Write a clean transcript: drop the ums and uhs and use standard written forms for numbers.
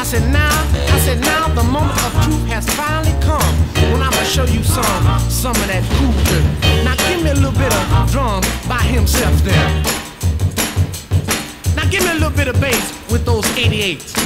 said now the moment of truth has finally come. When I'ma show you some of that cool dirt. Now give me a little bit of drums by himself there. Now give me a little bit of bass with those 88s.